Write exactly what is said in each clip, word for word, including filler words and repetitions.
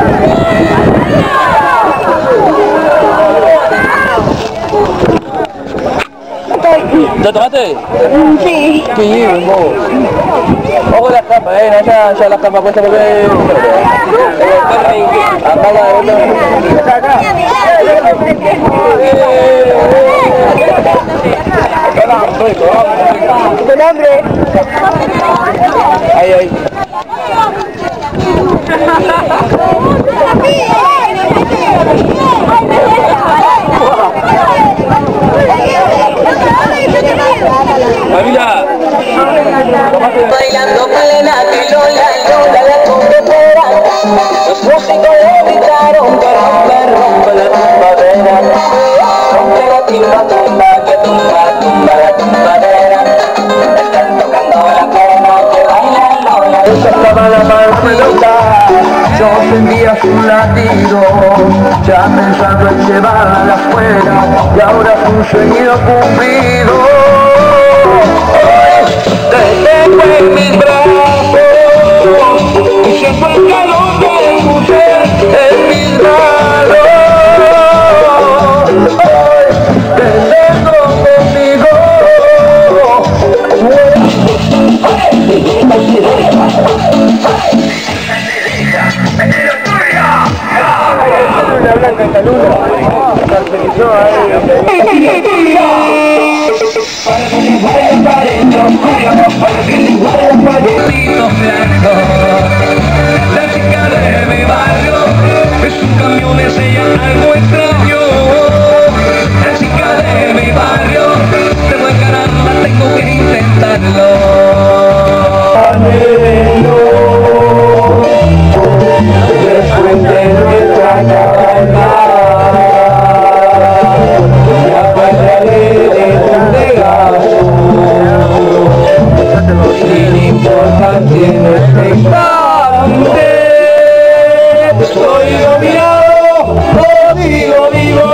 ¿Ya tomaste? Sí. Sí, vos. Ojo las capas, eh, no, ya, ya las capas cuesta porque... Acá la de vuelta. ¿Tu nombre? Ahí, ahí. Camila. Bailando plena que Lola, Lola la coquetera. Los músicos le gritaron que rompe, rompe la tumbadera. Rompe la timba, tumba, que tumba, tumba la tumbadera. Están tocando la cuerda que baila Lola. Estaba la mano pelota, yo sentía su latido, ya pensando en llevarla afuera, y ahora es un sueño cumplido. Te tengo en mis brazos, y siento el calor de tu ser en mis manos. Hoy te tengo conmigo. Una blanca en la luna. Caracterizó ahí. La chica de mi barrio es un camión, es ella algo extraño. La chica de mi barrio, tengo que ganarla, tengo que intentarlo. Anhelo, después de nuestra cabaña, la pagaré de un regazo, sin importar quién esté instante. Estoy dominado, lo digo, digo,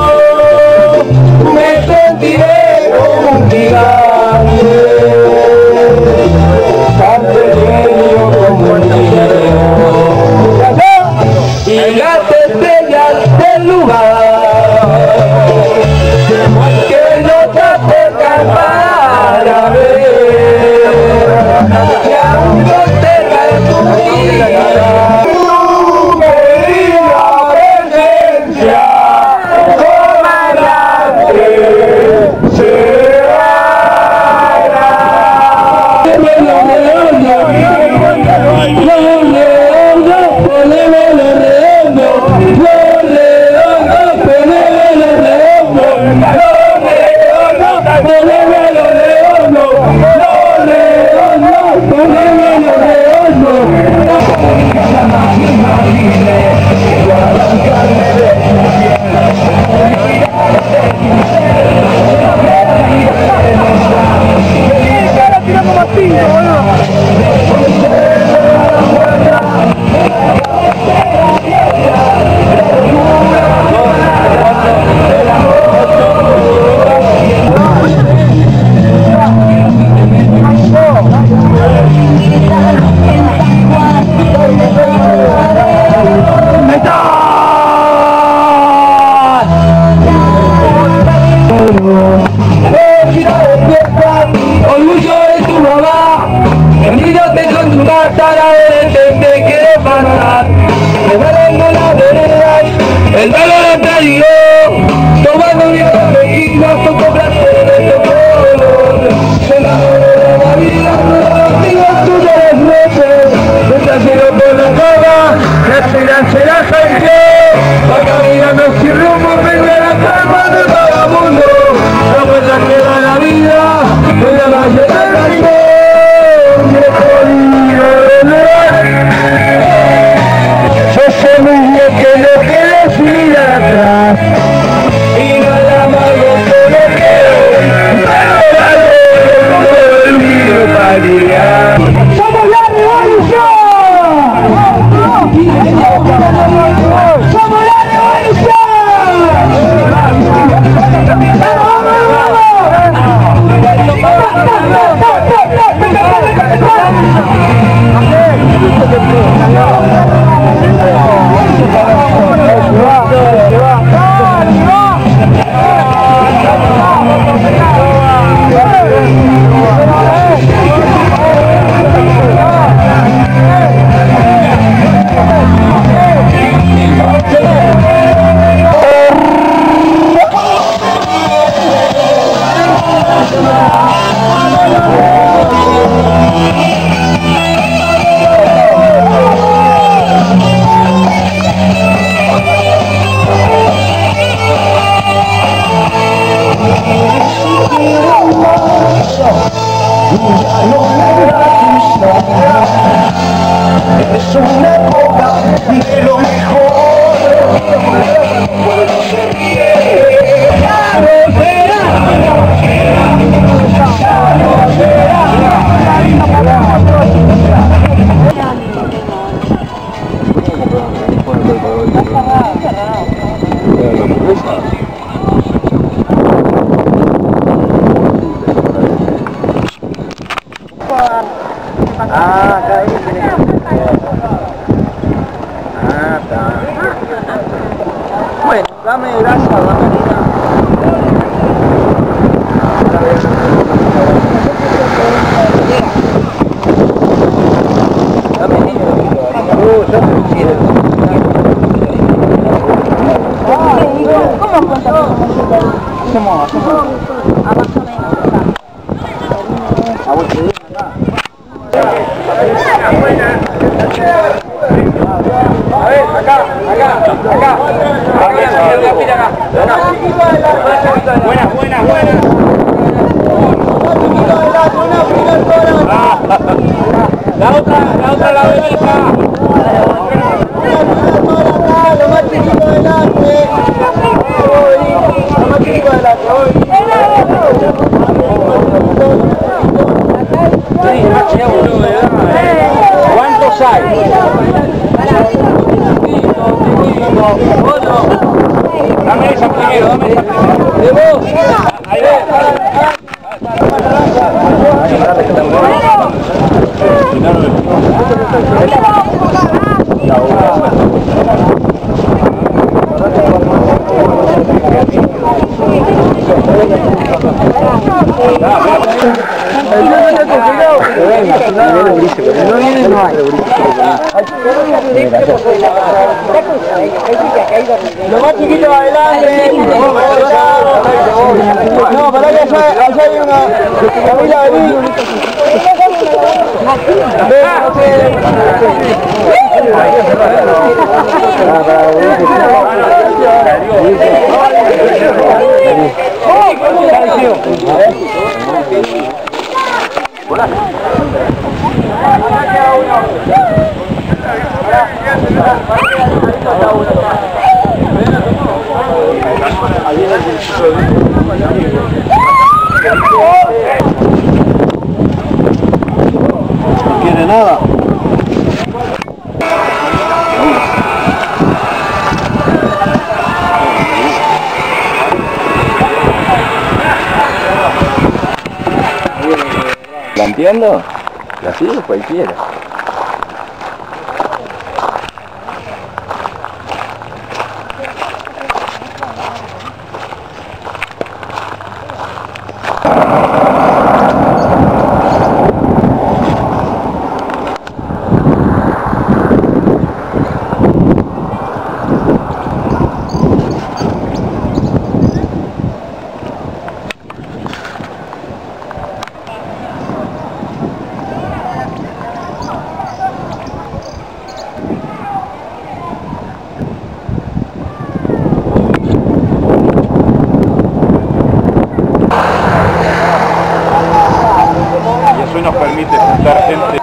me sentiré como un gigante, tan pequeño como el cielo, y las estrellas del lugar, que no te acercan para ver, que aún no te tu vida. Martín, boludo. Ah, acá ahí. Ah, está. Bueno, dame grasa, dame harina. Dame harina. Uh, yo te quiero. ¿Cómo cuánto? Hacemos, hacemos. Ah, más o menos. A vos te digo acá. A ver, acá, acá, acá. Buena, buena, buena. La otra, la otra la venita. Lo más chiquito delante. Lo más chiquito delante. ¿Cuántos hay? Otro. Dame esa primero, dame esa primero. ¿De vos? Ahí lo más chiquito adelante. No, para que allá, allá hay una Camila Berí. No quiere nada. ¿Planteando? La sigue cualquiera. Eso nos permite juntar gente.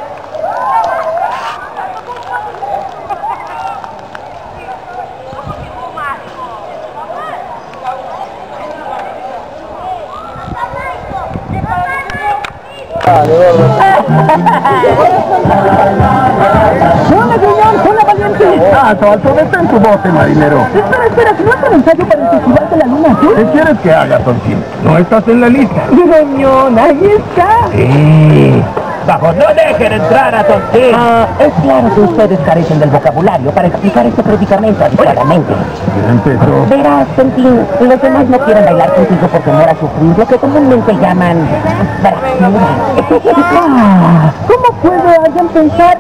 ¡Suena, señor! ¡Suena, valiente! ¡Alto, alto! ¡Detén tu bote, marinero! Espera, espera, ¿que no es un ensayo para el Festival de la Luna Azul? ¿Qué quieres que haga, Tontín? No estás en la lista. ¡Gruñón, ahí está! Sí. Bajo, no dejen entrar a Tontín. Ah, es claro que ustedes carecen del vocabulario para explicar este predicamento adecuadamente. Ya empezó. Verás, Tontín, los demás no quieren bailar contigo por temor a sufrir lo que comúnmente llaman fractura. Ah, ¿cómo puede alguien pensar?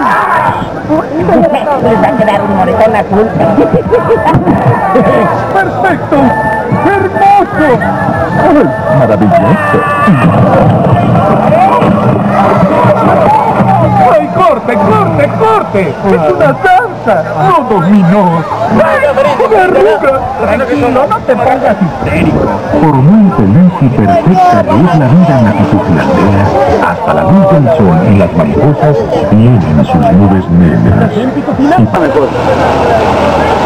Les va a quedar un moretón azul. ¡Perfecto! ¡Hermoso! ¡Ay, maravilloso! ¡Ay, corte, corte, corte! ¡Es una danza! ¡No dominó! ¡Verruga! Tranquilo, no te pongas histérico. Por muy feliz y perfecta que es la vida en latitudinaldea, hasta la luz del sol y las mariposas tienen sus nubes negras. Una cosa.